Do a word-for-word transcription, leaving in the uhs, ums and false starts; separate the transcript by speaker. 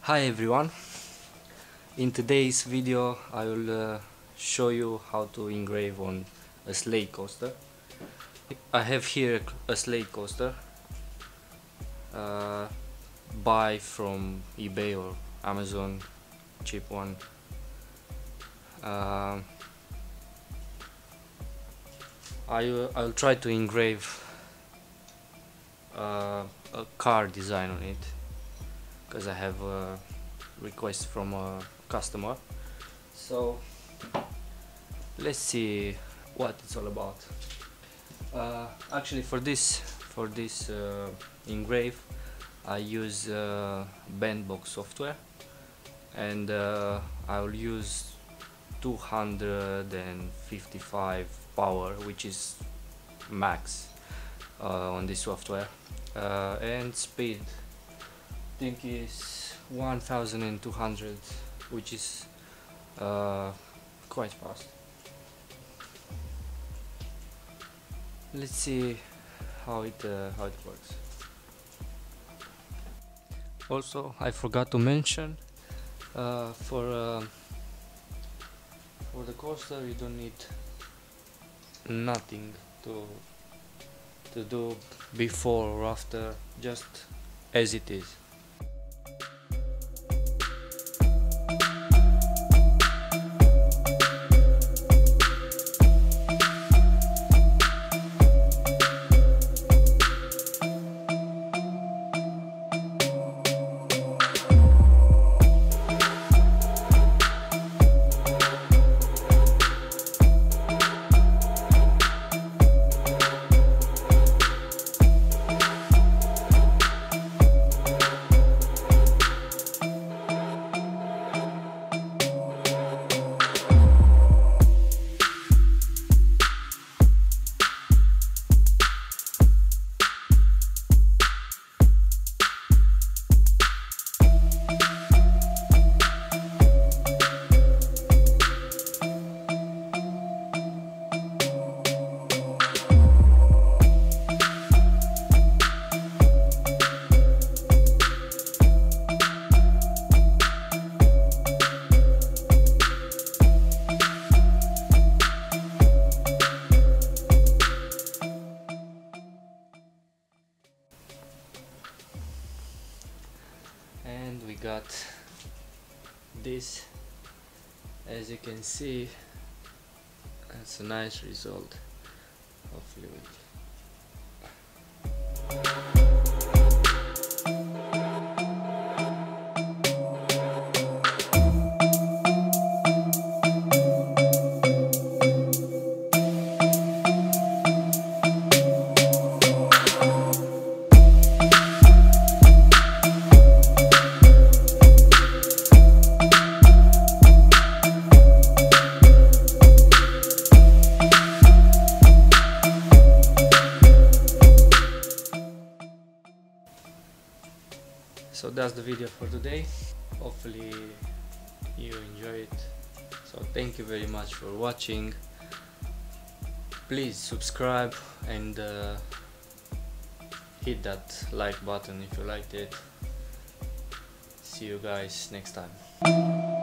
Speaker 1: Hi everyone, in today's video I will uh, show you how to engrave on a Slate coaster. I have here a Slate coaster, uh, buy from eBay or Amazon, cheap one. Uh, I will I'll try to engrave uh, a car design on it, because I have a request from a customer. So let's see what it's all about. Uh, actually, for this for this uh, engrave, I use uh, Benbox software, and uh, I will use two hundred fifty-five power, which is max uh, on this software, uh, and speed I think is one thousand two hundred, which is uh, quite fast. Let's see how it uh, how it works. Also, I forgot to mention, uh, for uh, for the coaster you don't need nothing to to do before or after, just as it is. And we got this, as you can see. That's a nice result. Hopefully we So that's the video for today. Hopefully you enjoy it. So thank you very much for watching. Please subscribe and uh, hit that like button if you liked it. See you guys next time.